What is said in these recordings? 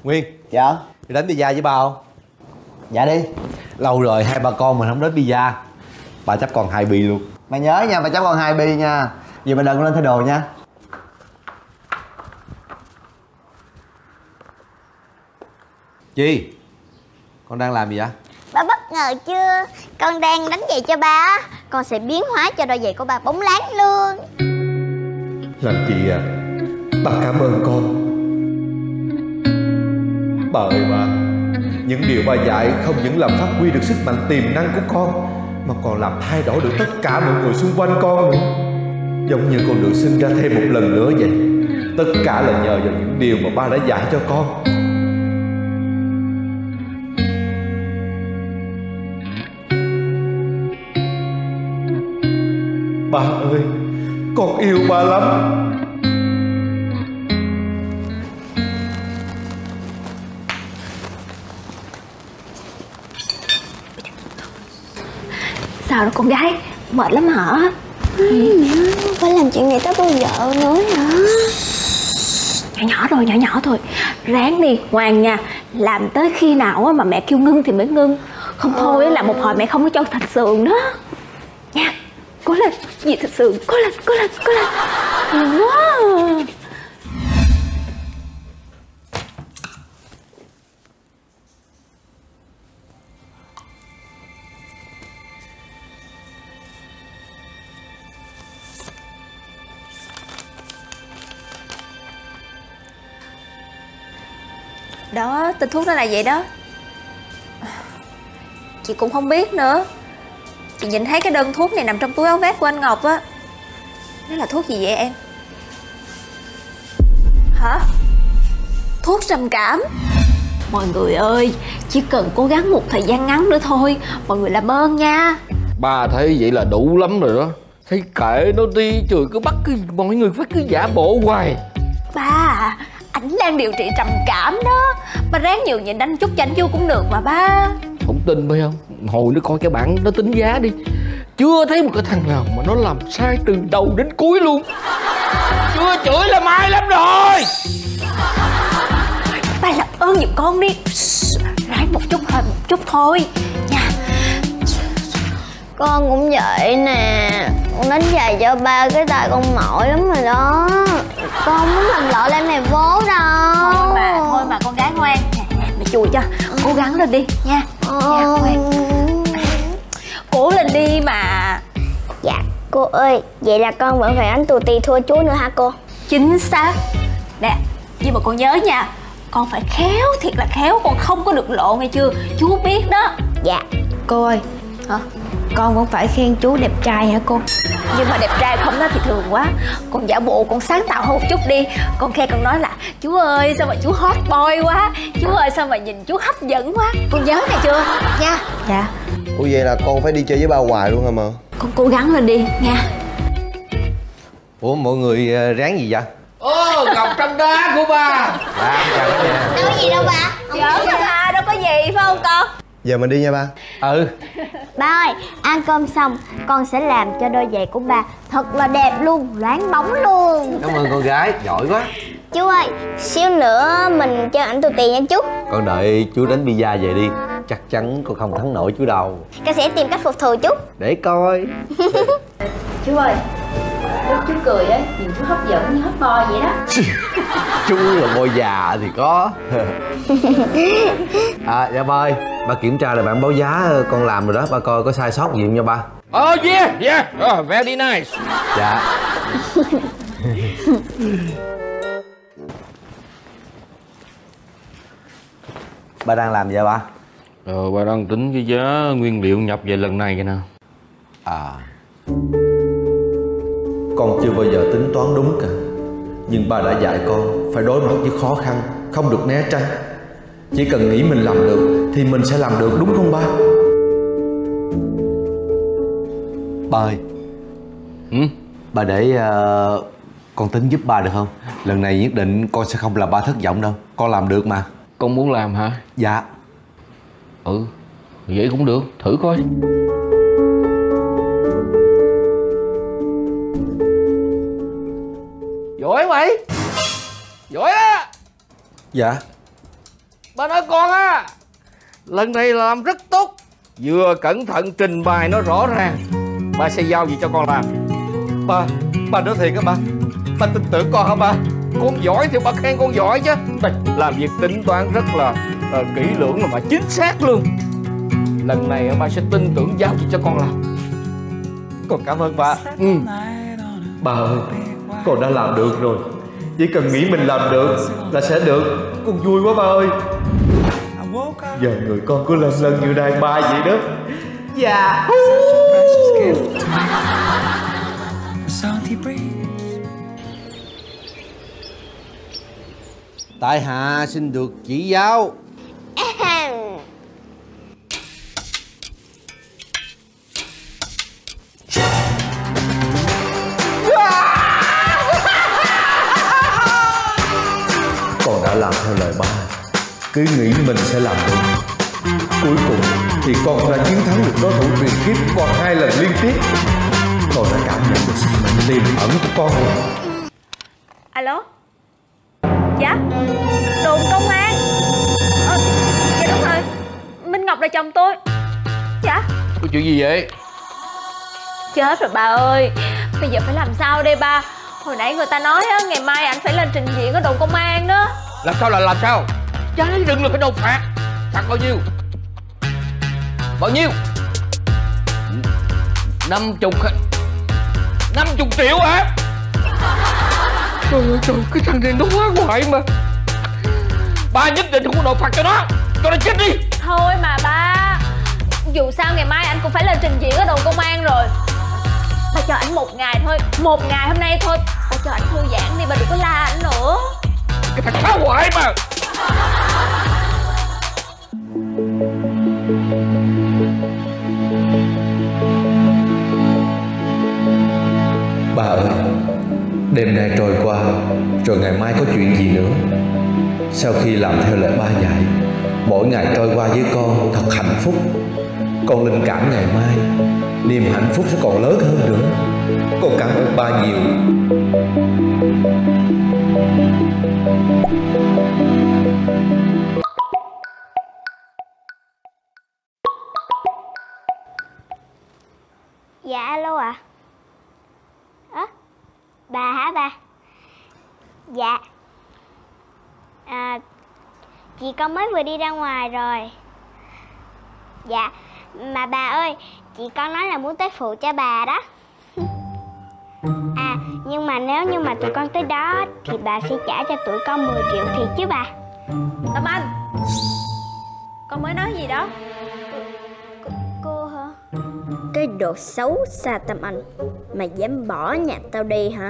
Nguyên. Dạ. Đi đánh pizza với ba không? Dạ đi. Lâu rồi hai ba con mình không đến pizza. Ba chấp còn 2 bi luôn. Mày nhớ nha, mày chấp con 2 bi nha. Giờ mày đừng lên thay đồ nha. Chi? Con đang làm gì vậy? Ba bất ngờ chưa? Con đang đánh giày cho ba á. Con sẽ biến hóa cho đôi giày của ba bóng láng luôn. Làm chị à? Ba cảm ơn con. Bà ơi ba, những điều ba dạy không những làm phát huy được sức mạnh tiềm năng của con, mà còn làm thay đổi được tất cả mọi người xung quanh con nữa. Giống như con được sinh ra thêm một lần nữa vậy. Tất cả là nhờ vào những điều mà ba đã dạy cho con. Ba ơi, con yêu ba lắm. Sao đó con gái, mệt lắm hả? Mẹ ơi, phải làm chuyện này tới bao giờ nữa hả? Nhỏ nhỏ thôi. Ráng đi, ngoan nha. Làm tới khi nào mà mẹ kêu ngưng thì mới ngưng. Không thôi là một hồi mẹ không có cho thịt sườn đó. Nha, cố lên, gì thịt sườn, cố lên. Hiền quá. Đó, tên thuốc đó là vậy đó. Chị cũng không biết nữa. Chị nhìn thấy cái đơn thuốc này nằm trong túi áo vest của anh Ngọc á. Nó là thuốc gì vậy em? Hả? Thuốc trầm cảm. Mọi người ơi, chỉ cần cố gắng một thời gian ngắn nữa thôi. Mọi người làm ơn nha. Ba thấy vậy là đủ lắm rồi đó. Thấy kệ nó đi, trời, cứ bắt mọi người phải cứ giả bộ hoài. Ba à, ảnh đang điều trị trầm cảm đó. Ba ráng nhường nhịn anh chút cho anh vô cũng được mà ba. Không tin phải không? Hồi nó coi cái bảng nó tính giá đi. Chưa thấy một cái thằng nào mà nó làm sai từ đầu đến cuối luôn. Chưa chửi là mai lắm rồi. Ba làm ơn giùm con đi. Ráng một chút thôi nha. Con cũng vậy nè. Con đánh giày cho ba, cái tay con mỏi lắm rồi đó. Con không muốn làm lộ lên mày vố đâu. Thôi mà con gái ngoan. Mẹ chùi cho. Cố gắng lên đi nha. Nha, ngoan. Cố lên đi mà. Dạ cô ơi, vậy là con vẫn phải đánh tù tì thua chú nữa hả cô? Chính xác. Nè, nhưng mà con nhớ nha, con phải khéo, thiệt là khéo. Con không có được lộ nghe chưa? Chú biết đó. Dạ. Cô ơi. Hả? Con vẫn phải khen chú đẹp trai hả cô? Nhưng mà đẹp trai không đó thì thường quá. Con giả bộ, con sáng tạo hơn một chút đi. Con khen, con nói là chú ơi sao mà chú hot boy quá. Chú ơi sao mà nhìn chú hấp dẫn quá. Con nhớ này chưa nha? Dạ. Ủa vậy là con phải đi chơi với ba hoài luôn hả mà? Con cố gắng lên đi nha. Ủa mọi người ráng gì vậy? Ngọc trong đá của ba. Dạ, chào cả nhà. Đâu có gì đâu ba. Giỡn mà đâu có gì phải không con? Giờ mình đi nha ba. Ba ơi, ăn cơm xong con sẽ làm cho đôi giày của ba thật là đẹp luôn, loáng bóng luôn. Cảm ơn con gái, giỏi quá. Chú ơi, xíu nữa mình chơi ảnh tù tì nha chú. Con đợi chú đánh pizza về đi. Chắc chắn con không thắng nổi chú đâu. Con sẽ tìm cách phục thù chú. Để coi. Chú ơi, lúc chú cười á, nhìn chú hấp dẫn như hot boy vậy đó. Chú là boy già thì có. Dạ ba ơi, ba kiểm tra lại bản báo giá con làm rồi đó. Ba coi có sai sót gì không nha ba. Yeah. Very nice. Dạ. Ba đang làm gì vậy ba? Ba đang tính cái giá nguyên liệu nhập về lần này kìa nè. Con chưa bao giờ tính toán đúng cả. Nhưng ba đã dạy con phải đối mặt với khó khăn, không được né tránh. Chỉ cần nghĩ mình làm được thì mình sẽ làm được, đúng không ba? Ba ơi. Ba để con tính giúp ba được không? Lần này nhất định con sẽ không làm ba thất vọng đâu. Con làm được mà. Con muốn làm hả? Dạ. Vậy cũng được, thử coi. Giỏi mày. Giỏi á. Dạ. Ba nói con á, lần này là làm rất tốt. Vừa cẩn thận trình bày nó rõ ràng. Ba sẽ giao gì cho con làm. Ba nói thiệt á ba? Ba tin tưởng con hả ba? Con giỏi thì ba khen con giỏi chứ. Làm việc tính toán rất là kỹ lưỡng mà chính xác luôn. Lần này ba sẽ tin tưởng giao gì cho con làm. Con cảm ơn ba. Ba ơi, con đã làm được rồi. Chỉ cần nghĩ mình làm được là sẽ được. Con vui quá ba ơi. Giờ người con cứ lân lân như đàn ba vậy đó. Dạ. Tại hạ xin được chỉ giáo. Con đã làm theo lời ba, cứ nghĩ mình sẽ làm được. Cuối cùng thì con đã chiến thắng được đối thủ truyền kiếp qua 2 lần liên tiếp. Con đã cảm nhận được sức mạnh tiềm ẩn của con rồi. Alo. Dạ. Đồn công an. Dạ đúng rồi, Minh Ngọc là chồng tôi. Dạ. Có chuyện gì vậy? Chết rồi bà ơi, bây giờ phải làm sao đây ba? Hồi nãy người ta nói á, ngày mai anh phải lên trình diện ở đồn công an đó. Làm sao là làm sao? Trái rừng là phải nộp phạt. Phạt bao nhiêu? Bao nhiêu? 50 triệu hả? Trời ơi trời, cái thằng này nó quá hoại mà. Ba nhất định không có nộp phạt cho nó chết đi. Thôi mà ba, dù sao ngày mai anh cũng phải lên trình diễn ở đồn công an rồi. Ba cho ảnh 1 ngày thôi, 1 ngày hôm nay thôi. Ba cho ảnh thư giãn đi, ba đừng có la ảnh nữa. Cái thằng phá hoại mà. Ba ơi, đêm nay trôi qua, rồi ngày mai có chuyện gì nữa? Sau khi làm theo lời ba dạy, mỗi ngày trôi qua với con thật hạnh phúc. Con linh cảm ngày mai niềm hạnh phúc sẽ còn lớn hơn nữa. Con cảm ơn ba nhiều. Dạ alo ạ. Bà hả ba? Dạ. Chị con mới vừa đi ra ngoài rồi. Dạ. Mà bà ơi, chị con nói là muốn tới phụ cho bà đó. Nhưng mà nếu như mà tụi con tới đó thì bà sẽ trả cho tụi con 10 triệu thiệt chứ bà. Tâm Anh, con mới nói gì đó? Cô hả? Cái đồ xấu xa Tâm Anh, mày dám bỏ nhà tao đi hả?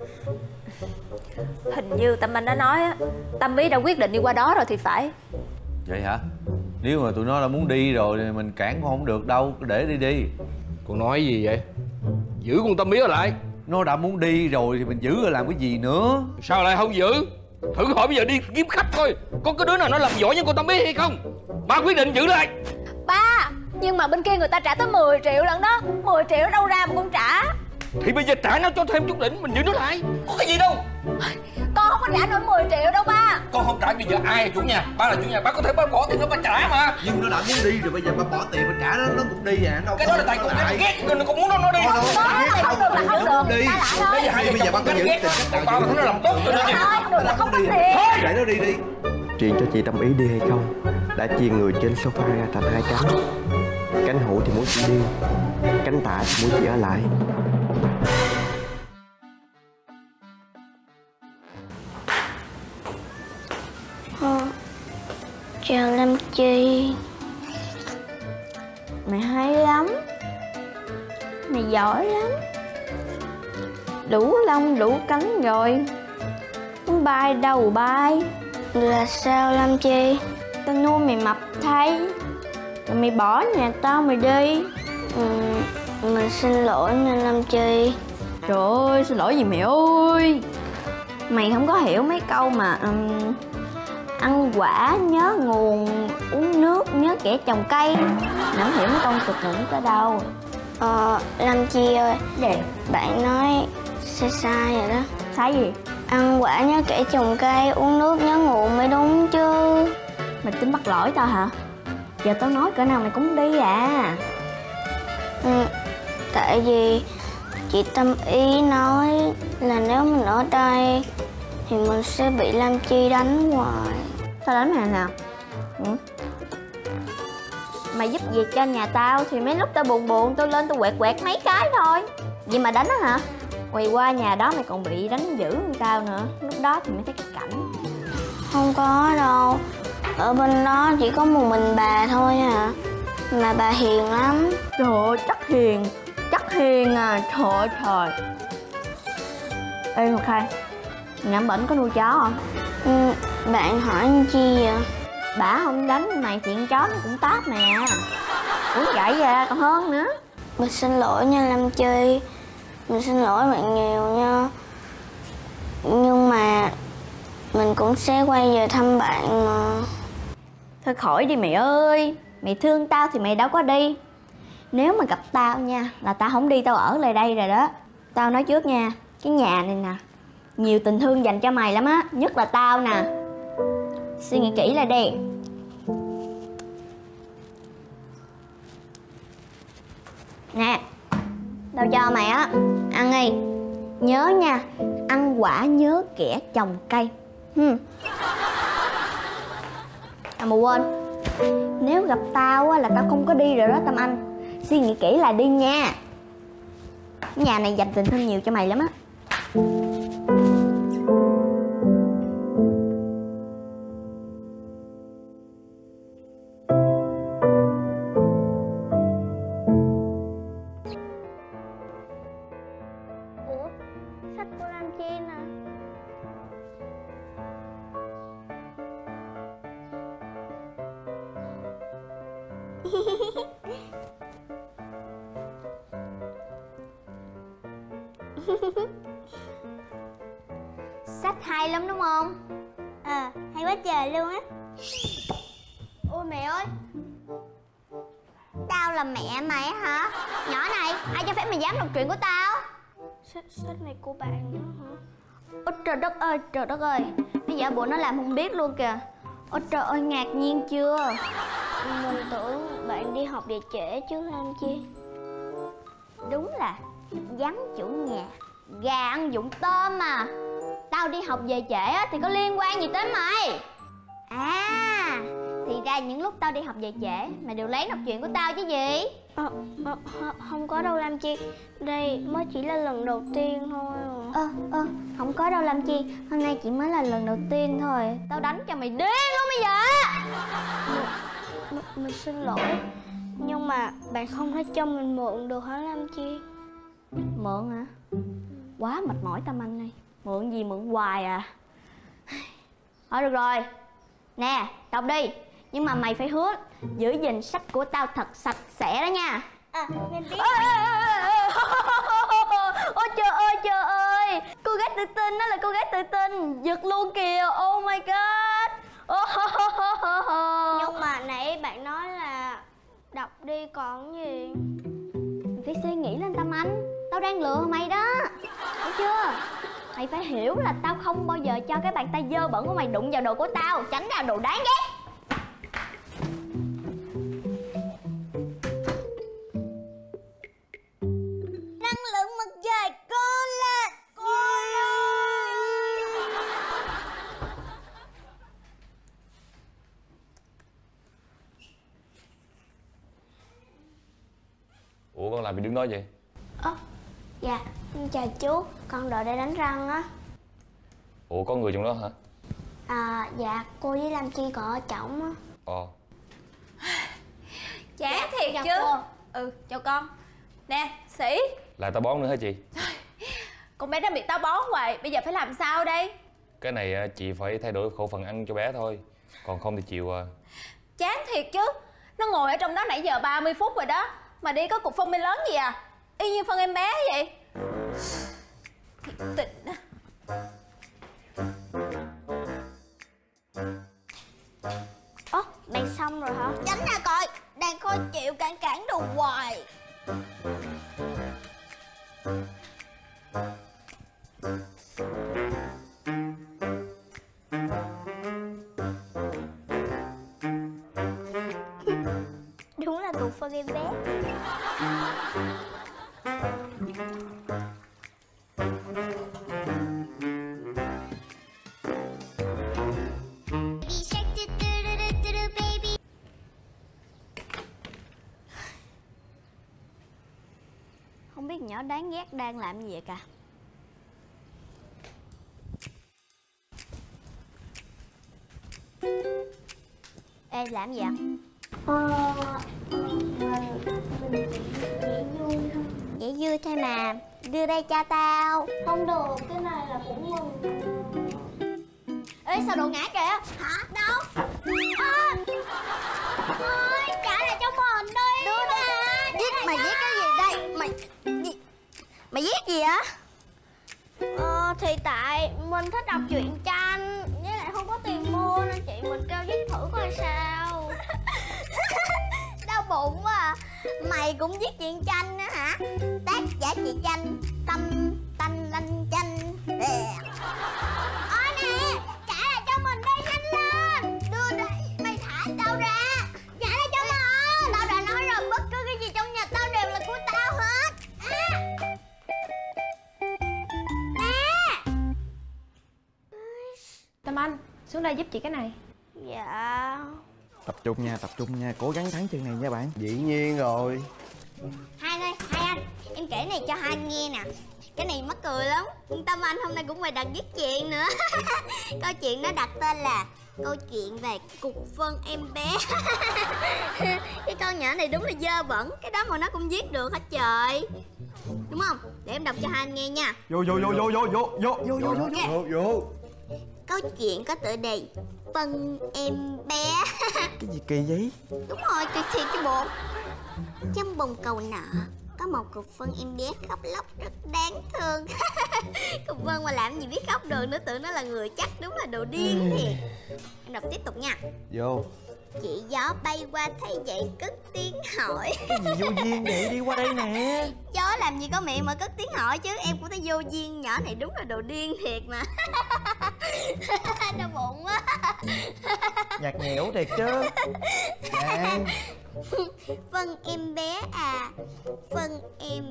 Hình như Tâm Anh đã nói á, Tâm Ý đã quyết định đi qua đó rồi thì phải. Vậy hả? Nếu mà tụi nó đã muốn đi rồi thì mình cản con không được đâu, cứ để đi. Con nói gì vậy? Giữ con Tâm Ý ở lại. Nó đã muốn đi rồi thì mình giữ rồi làm cái gì nữa? Sao lại không giữ? Thử hỏi bây giờ đi kiếm khách coi có cái đứa nào nó làm giỏi như con Tâm Ý hay không. Ba quyết định giữ lại. Ba, nhưng mà bên kia người ta trả tới 10 triệu lần đó. 10 triệu đâu ra mà con trả? Thì bây giờ trả nó cho thêm chút đỉnh, mình giữ nó lại. Có cái gì đâu. Con không có trả nổi 10 triệu đâu ba. Con không trả bây giờ ai là chủ nhà? Ba là chủ nhà, ba có thể bỏ tiền nó ba trả mà. Nhưng nó đã muốn đi rồi, bây giờ ba bỏ tiền mà trả nó cũng đi à. Đâu cái đó là tại con ghét, nó cũng muốn nó đi. Không được là không được. Đi. Bây giờ ba có giữ tiền cách nào nó làm tốt cho nó đi. Không được là không có tiền. Để nó đi đi. Truyền cho chị Tâm Ý đi hay không, đã chia người trên sofa ra thành 2 cánh. Cánh hữu thì muốn chị đi, cánh tạ thì muốn chị ở lại. Chào Lâm Chi. Mày hay lắm, mày giỏi lắm, đủ lông đủ cánh rồi, muốn bay đâu bay. Là sao Lâm Chi? Tao nuôi mày mập thay, rồi mày bỏ nhà tao mày đi. Mình xin lỗi nha Lâm Chi. Trời ơi, xin lỗi gì mẹ ơi. Mày không có hiểu mấy câu mà ăn quả nhớ nguồn, uống nước nhớ kẻ trồng cây. Mày không hiểu mấy câu tục ngữ tới đâu. Lâm Chi ơi, bạn nói sai rồi đó. Sai gì? Ăn quả nhớ kẻ trồng cây, uống nước nhớ nguồn mới đúng chứ. Mày tính bắt lỗi tao hả? Giờ tao nói cỡ nào mày cũng đi à. Tại vì chị Tâm Ý nói là nếu mình ở đây thì mình sẽ bị Lam Chi đánh hoài. Tao đánh mày nào? Mày giúp việc cho nhà tao thì mấy lúc tao buồn buồn tao lên tao quẹt quẹt mấy cái thôi. Vậy mà đánh á hả? Quay qua nhà đó mày còn bị đánh dữ hơn tao nữa. Lúc đó thì mới thấy cái cảnh. Không có đâu, ở bên đó chỉ có một mình bà thôi à. Mà bà hiền lắm. Trời ơi, chắc hiền à. Trời ơi trời. Ê Ngọc Khai, nhà bển có nuôi chó không? Bạn hỏi anh chi vậy? Bả không đánh mày chuyện chó nó cũng tát nè. Uống vậy ra còn hơn nữa. Mình xin lỗi nha Lam Chi, mình xin lỗi bạn nhiều nha. Nhưng mà mình cũng sẽ quay về thăm bạn mà. Thôi khỏi đi mày ơi. Mày thương tao thì mày đâu có đi. Nếu mà gặp tao nha là tao không đi, tao ở lại đây rồi đó. Tao nói trước nha, cái nhà này nè nhiều tình thương dành cho mày lắm á. Nhất là tao nè. Suy nghĩ kỹ lại đi. Nè, tao cho mày á, ăn đi. Nhớ nha, ăn quả nhớ kẻ trồng cây. À mà quên, nếu gặp tao á là tao không có đi rồi đó Tâm Anh. Suy nghĩ kỹ là đi nha. Nhà này dành tình thương nhiều cho mày lắm á. Ủa, sách của Lam Chi nè. Sách hay lắm đúng không? Hay quá trời luôn á. Ôi mẹ ơi, tao là mẹ mày hả? Nhỏ này, ai cho phép mày dám đọc truyện của tao? Sách này của bạn đó hả? Ôi trời đất ơi. Bây giờ bộ nó làm không biết luôn kìa. Ôi trời ơi, ngạc nhiên chưa? Mình tưởng bạn đi học về trễ chứ Lam Chi. Đúng là vắng chủ nhà, gà ăn dụng tôm mà. Tao đi học về trễ á thì có liên quan gì tới mày? À, thì ra những lúc tao đi học về trễ mày đều lén đọc truyện của tao chứ gì? Không có đâu Lam Chi. Đây mới chỉ là lần đầu tiên thôi à. Không có đâu Lam Chi. Hôm nay chỉ mới là lần đầu tiên thôi. Tao đánh cho mày điên luôn bây giờ. Mình xin lỗi. Nhưng mà bạn không thể cho mình mượn được hả Lam Chi? Mượn hả? Quá mệt mỏi Tâm Anh ơi. Mượn gì mượn hoài à. Thôi được rồi. Nè, đọc đi. Nhưng mà mày phải hứa giữ gìn sách của tao thật sạch sẽ đó nha. Mình biết. Ôi trời ơi. Cô gái tự tin đó là cô gái tự tin. Giật luôn kìa. Oh my god. Nhưng mà nãy bạn nói là đọc đi còn gì. Phải suy nghĩ lên Tâm Anh. Tao đang lừa mày đó. Hiểu chưa? Mày phải hiểu là tao không bao giờ cho cái bàn tay dơ bẩn của mày đụng vào đồ của tao. Tránh ra đồ đáng ghét. Năng lượng mặt trời cô lên. Ủa con làm gì đứng đó vậy? Dạ, chào chú, con đợi để đánh răng á. Ủa có người trong đó hả? Dạ, cô với Lam Chi còn ở trỏng á. Chán thiệt chào chứ. cô. Chào con. Nè Sĩ, Là tao bón nữa hả chị? con bé nó bị táo bón hoài, bây giờ phải làm sao đây? Cái này chị phải thay đổi khẩu phần ăn cho bé thôi. Còn không thì chịu à. Chán thiệt chứ. Nó ngồi ở trong đó nãy giờ 30 phút rồi đó, mà đi có cục phân minh lớn gì à. Y như phân em bé vậy. Thiệt tình á. Bạn xong rồi hả? Tránh ra coi, đang khó chịu cản đồ hoài. Phân em bé. Không biết nhỏ đáng ghét đang làm gì vậy cả. Ê, làm gì ạ? Mình chỉ dễ vui thôi. Dễ vui thôi mà. Đưa đây cho tao. Không được, cái này là của mình. Ê, sao đồ ngã kìa? Hả? Đâu? Thôi, trả lại cho mình đi. Đưa đây. Viết, mày viết cái gì đây? Mày viết gì á? Thì tại mình thích đọc truyện tranh, với lại không có tiền mua nên chị mình kêu viết thử coi sao. Đau bụng quá à. Mày cũng viết truyện tranh nữa hả? Tác giả truyện tranh Tâm Tanh Lanh Chanh. Nè, trả lại cho mình đi, nhanh lên. Đưa đây. Mày thả tao ra. Trả lại cho mình. Tao đã nói rồi, bất cứ cái gì trong nhà tao đều là của tao hết. Tâm Anh, xuống đây giúp chị cái này. Dạ. Tập trung nha, cố gắng thắng chân này nha bạn. Dĩ nhiên rồi. Hai anh, em kể này cho hai anh nghe nè. Cái này mắc cười lắm. Tâm Anh hôm nay cũng bày đặt viết chuyện nữa. Câu chuyện nó đặt tên là câu chuyện về cục phân em bé. Cái con nhỏ này đúng là dơ bẩn. Cái đó mà nó cũng viết được hết trời. Đúng không? Để em đọc cho hai anh nghe nha. Vô. Câu chuyện có tựa đề Phân em bé. Cái gì kỳ vậy? Đúng rồi, kỳ thiệt chứ bộ. Trong bồn cầu nọ có một cục phân em bé khóc lóc rất đáng thương. Cục phân mà làm gì biết khóc được nữa, tưởng nó là người chắc đúng là đồ điên thiệt. Em đọc tiếp tục nha. Vô. Chị gió bay qua thấy vậy cất tiếng hỏi. Cái gì vô duyên vậy, đi qua đây nè. Gió làm gì có miệng mà cất tiếng hỏi chứ. Em cũng thấy vô duyên, nhỏ này đúng là đồ điên thiệt mà. Đau bụng quá. Nhạt nhẽo thiệt chứ. Nè. Phân em bé à. Phân em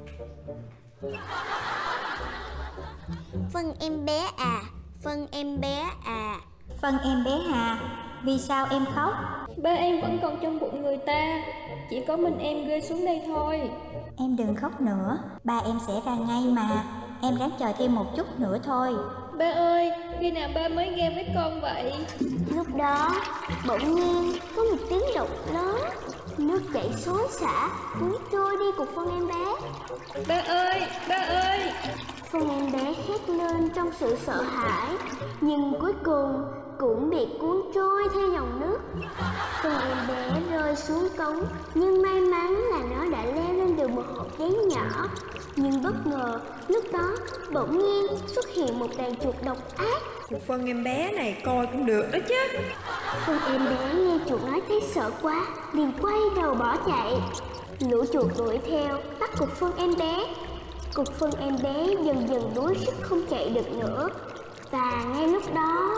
bé à. Phân em bé à. Phân em bé Hà, vì sao em khóc? Ba em vẫn còn trong bụng người ta, chỉ có mình em rơi xuống đây thôi. Em đừng khóc nữa, ba em sẽ ra ngay mà. Em ráng chờ thêm một chút nữa thôi. Ba ơi, khi nào ba mới nghe với con vậy? Lúc đó bỗng nhiên có một tiếng động lớn, nước chảy xối xả cuốn trôi đi cục phân em bé. Ba ơi. Phân em bé hét lên trong sự sợ hãi, nhưng cuối cùng cũng bị cuốn trôi theo dòng nước. Phân em bé rơi xuống cống, nhưng may mắn là nó đã leo lên được một hộp giấy nhỏ. Nhưng bất ngờ, lúc đó bỗng nhiên xuất hiện một đàn chuột độc ác. Cục phân em bé này coi cũng được đó chứ. Phân em bé nghe chuột nói thấy sợ quá, liền quay đầu bỏ chạy. Lũ chuột đuổi theo, bắt cục phân em bé. Cục phân em bé dần dần đuối sức không chạy được nữa. Và ngay lúc đó...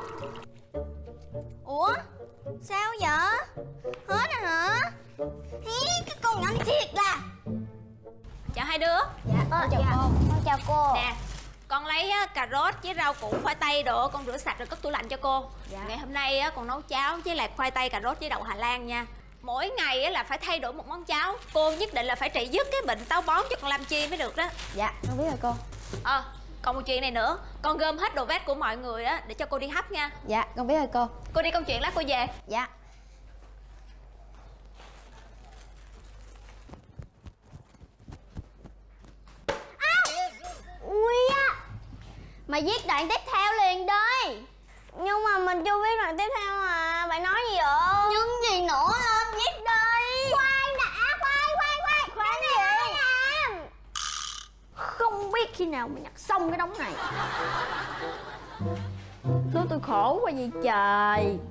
Ủa? Sao vậy? Hết rồi hả? Hí, cái con nhỏ này thiệt là... Chào hai đứa. Chào cô. Con chào cô. Nè, con lấy cà rốt với rau củ khoai tây đồ, con rửa sạch rồi cất tủ lạnh cho cô. Ngày hôm nay con nấu cháo với lại khoai tây cà rốt với đậu Hà Lan nha. Mỗi ngày là phải thay đổi một món cháo. Cô nhất định là phải trị dứt cái bệnh táo bón cho con Lam Chi mới được đó. Dạ, con biết rồi cô. Còn một chuyện này nữa, con gom hết đồ vét của mọi người á để cho cô đi hấp nha. Dạ, con biết rồi cô. Cô đi công chuyện lát cô về. Dạ. Ui á, mày viết đoạn tiếp theo liền đi. Nhưng mà mình chưa viết đoạn tiếp theo mà. Bạn nói gì vậy? Nhưng gì nữa, lên viết đi. Khoan đã, khoan gì vậy? Không biết khi nào mình nhặt xong cái đống này. Số tôi khổ quá vậy trời.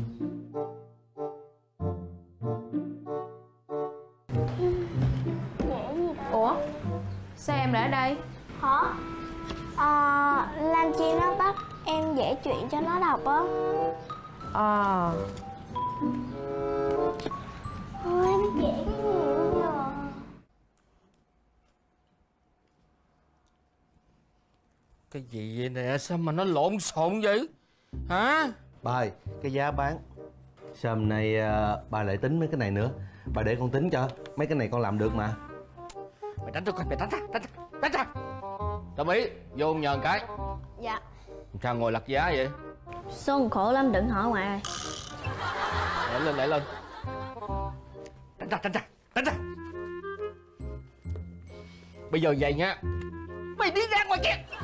Ủa? Sao em lại ở đây? Hả? Lam Chi nó bắt em vẽ chuyện cho nó đọc á. Thôi em vẽ cái gì rồi. Cái gì vậy nè, sao mà nó lộn xộn vậy hả? Bà ơi, cái giá bán sao hôm nay bà lại tính mấy cái này nữa? Bà để con tính cho, mấy cái này con làm được mà. Mày tránh ra coi, mày tránh ra. Đồng ý, vô nhờ cái. Dạ. Sao ngồi lật giá vậy? Xuân khổ lắm, đừng hỏi ngoại ơi. Để lên. Tránh ra. Bây giờ vậy nha, mày đi ra ngoài kia.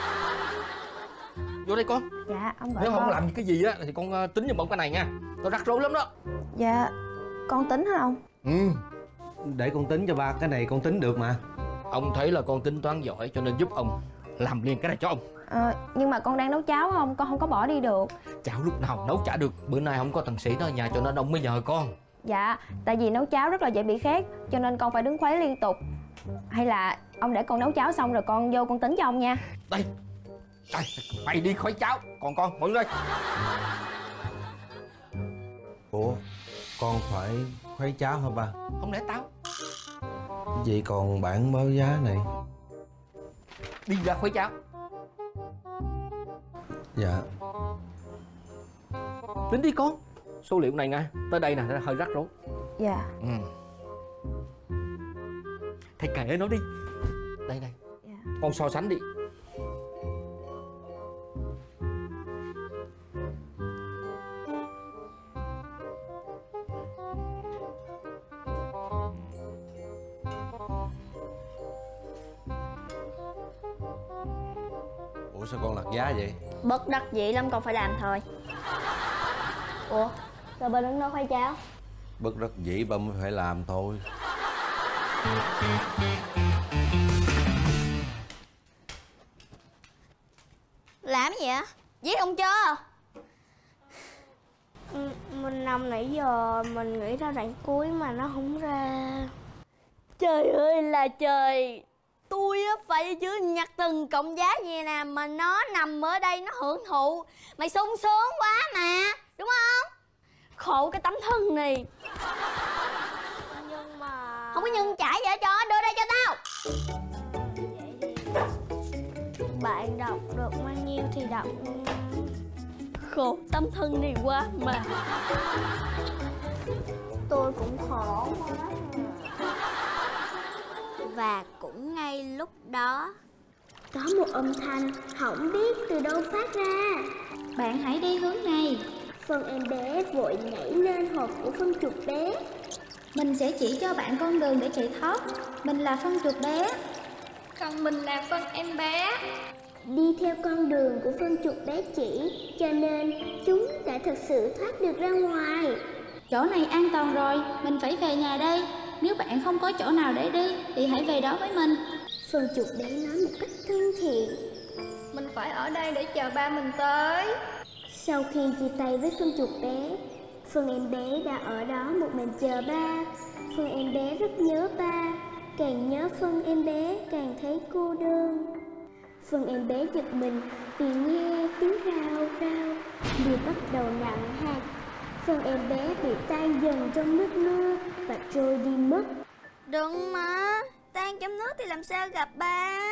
Vô đây con. Dạ ông gọi Nếu con. không làm cái gì á thì con tính giùm ông cái này nha. Tao rắc rối lắm đó. Dạ con tính hả ông? Để con tính cho ba, cái này con tính được mà. Ông thấy là con tính toán giỏi cho nên giúp ông làm liền cái này cho ông. Nhưng mà con đang nấu cháo không, con không có bỏ đi được. Cháo lúc nào nấu chả được. Bữa nay không có thằng Sĩ nó ở nhà cho nên ông mới nhờ con. Dạ, tại vì nấu cháo rất là dễ bị khét, cho nên con phải đứng khuấy liên tục. Hay là ông để con nấu cháo xong rồi con vô con tính cho ông nha. Đây, mày đi khuấy cháo, còn con mọi người. Ủa, con phải khuấy cháo hả ba? Không lẽ tao Vậy còn bản báo giá này? đi ra khuấy cháo. Dạ. Tính đi con. Số liệu này nha, tới đây nè, nó hơi rắc rối. Dạ. Thầy kệ nó đi. Đây. Dạ. Con so sánh đi. Ủa sao con lật giá vậy? Bất đắc dĩ lắm, con phải làm thôi. Ủa sao ba đứng đó khuấy cháo? Bất đắc dĩ ba mới phải làm thôi. Làm gì vậy? Viết ông chưa? Mình nằm nãy giờ mình nghĩ ra đoạn cuối mà nó không ra. Trời ơi là trời. Tôi á phải ở dưới nhặt từng cộng giá gì nè, mà nó nằm ở đây nó hưởng thụ. Mày sung sướng quá mà, đúng không? Khổ cái tấm thân này. Nhưng mà không có nhân chải vậy cho, đưa đây cho tao. Vậy thì bạn đọc được bao nhiêu thì đọc. Khổ tấm thân này quá mà. Tôi cũng khổ quá. Và cũng ngay lúc đó có một âm thanh không biết từ đâu phát ra. Bạn hãy đi hướng này. Phân em bé vội nhảy lên hộp của phân chuột bé. Mình sẽ chỉ cho bạn con đường để chạy thoát. Mình là phân chuột bé. Còn mình là phân em bé. Đi theo con đường của phân chuột bé chỉ, cho nên chúng đã thực sự thoát được ra ngoài. Chỗ này an toàn rồi, mình phải về nhà đây. Nếu bạn không có chỗ nào để đi thì hãy về đó với mình. Phân chuột bé nói một cách thân thiện. Mình phải ở đây để chờ ba mình tới. Sau khi chia tay với phân chuột bé, phân em bé đã ở đó một mình chờ ba. Phân em bé rất nhớ ba. Càng nhớ phân em bé càng thấy cô đơn. Phân em bé giật mình vì nghe tiếng rào rào. Mưa bắt đầu nặng hạt. Phân em bé bị tan dần trong nước mưa và trôi đi mất. Đừng mà, tan trong nước thì làm sao gặp ba.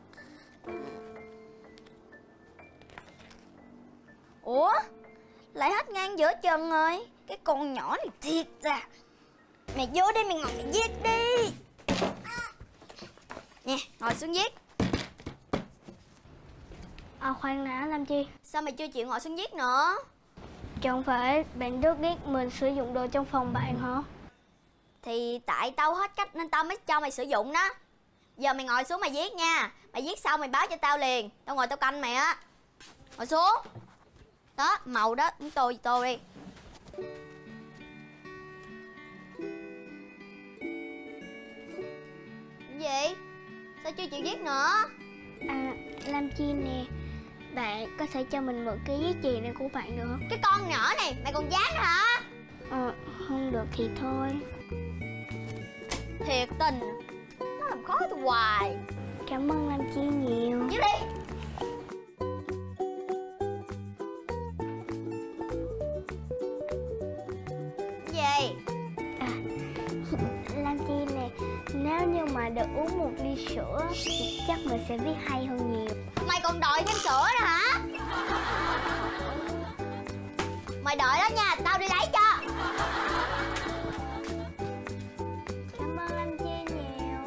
Ủa, lại hết ngang giữa chừng rồi. Cái con nhỏ này thiệt ra. Mày vô đây mày ngồi mày viết đi. Nè, ngồi xuống viết. Khoan đã, làm chi? Sao mày chưa chịu ngồi xuống viết nữa? Chẳng phải bạn Đức ghét mình sử dụng đồ trong phòng bạn hả? Thì tại tao hết cách nên tao mới cho mày sử dụng đó. Giờ mày ngồi xuống mày viết nha. Mày viết xong mày báo cho tao liền. Tao ngồi tao canh mày á. Ngồi xuống. Đó, màu đó, tô đi. Gì? Sao chưa chịu viết nữa? Lam Chi nè, bạn có thể cho mình mượn cái giấy chì này của bạn được không? Cái con nhỏ này, mày còn dám hả? Không được thì thôi. Thiệt tình, nó làm khó tôi hoài. Cảm ơn Lam Chi nhiều. Viết đi. Gì? mà được uống một ly sữa thì chắc mình sẽ viết hay hơn nhiều. Mày còn đòi thêm sữa nữa hả? Mày đợi đó nha, tao đi lấy cho. Cảm ơn anh Chi nhiều.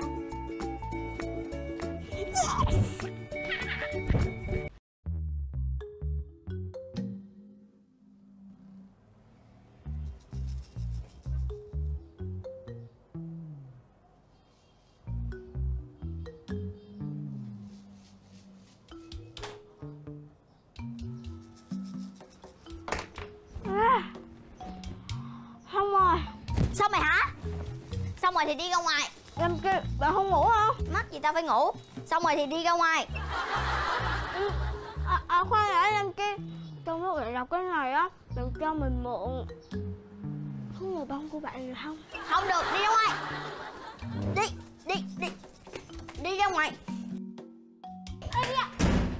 Không rồi. Sao mày hả? Xong rồi thì đi ra ngoài. Lâm Chi, bạn không ngủ không? Mắc gì tao phải ngủ. Xong rồi thì đi ra ngoài. Khoan đã Lâm Chi. Trong lúc bạn đọc cái này á, đừng cho mình mượn số người bông của bạn được không? Không được, đi ra ngoài. Đi ra ngoài. Ê da.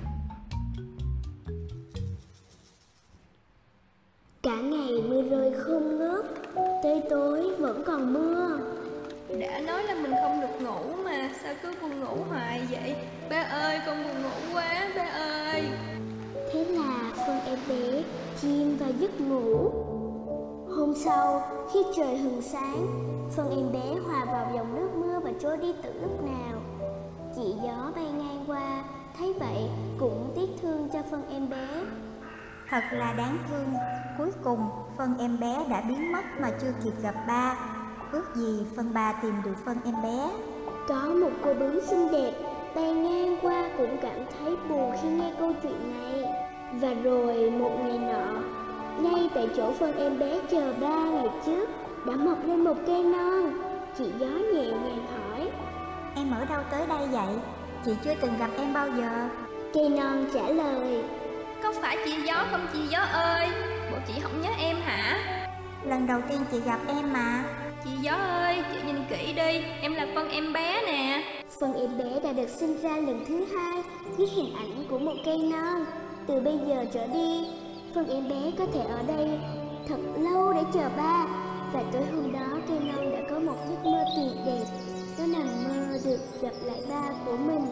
Cả ngày mưa rơi không ngớt, tới tối vẫn còn mưa. Đã nói là mình không được ngủ mà, sao cứ buồn ngủ hoài vậy? Ba ơi, con buồn ngủ quá, ba ơi. Thế là Phân em bé chìm vào giấc ngủ. Hôm sau, khi trời hừng sáng, Phân em bé hòa vào dòng nước mưa và trôi đi từ lúc nào. Chị gió bay ngang qua, thấy vậy cũng tiếc thương cho Phân em bé. Thật là đáng thương, cuối cùng Phân em bé đã biến mất mà chưa kịp gặp ba. Ước gì Phân ba tìm được Phân em bé. Có một cô bướm xinh đẹp bay ngang qua cũng cảm thấy buồn khi nghe câu chuyện này. Và rồi một ngày nọ, ngay tại chỗ Phân em bé chờ 3 ngày trước, đã mọc lên một cây non. Chị gió nhẹ nhàng hỏi: Em ở đâu tới đây vậy? Chị chưa từng gặp em bao giờ. Cây non trả lời: Có phải chị Gió không chị Gió ơi? Bộ chị không nhớ em hả? Lần đầu tiên chị gặp em mà. Chị Gió ơi, chị nhìn kỹ đi, em là Phân em bé nè. Phân em bé đã được sinh ra lần thứ 2 với hình ảnh của một cây non. Từ bây giờ trở đi, Phân em bé có thể ở đây thật lâu để chờ ba. Và tối hôm đó cây non đã có một giấc mơ tuyệt đẹp. Nó nằm mơ được gặp lại ba của mình.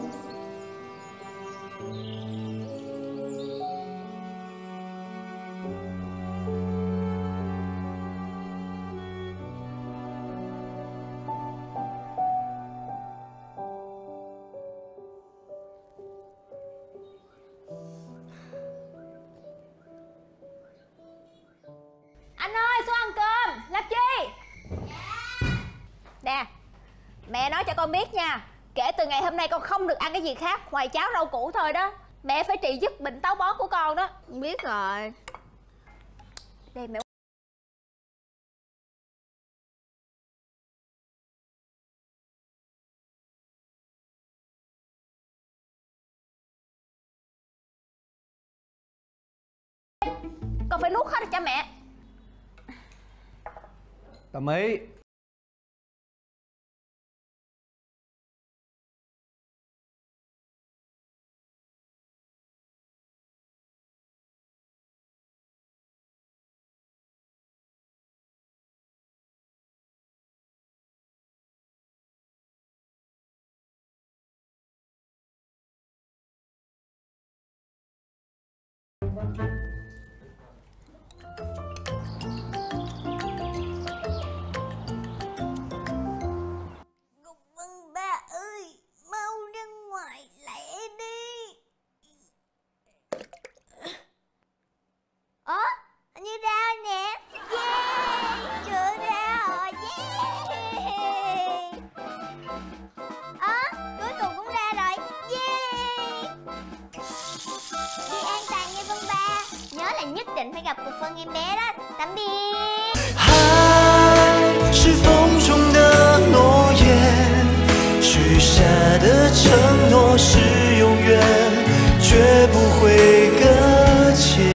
Anh ơi, xuống ăn cơm. Làm chi? Nè, mẹ nói cho con biết nha, kể từ ngày hôm nay con không được ăn cái gì khác ngoài cháo rau củ thôi đó. Mẹ phải trị dứt bệnh táo bón của con đó. Biết rồi. Đây mẹ. Con phải nuốt hết rồi cho mẹ. Tâm Ý. Vâng ba ơi, mau ra ngoài lẹ đi. Hình như ra rồi nè. Yeah, chưa ra rồi. Yeah. Cuối cùng cũng ra rồi. Yeah. Đi an toàn nha Vân ba. Nhớ là nhất định phải gặp cuộc Phân em bé đó. Tạm biệt.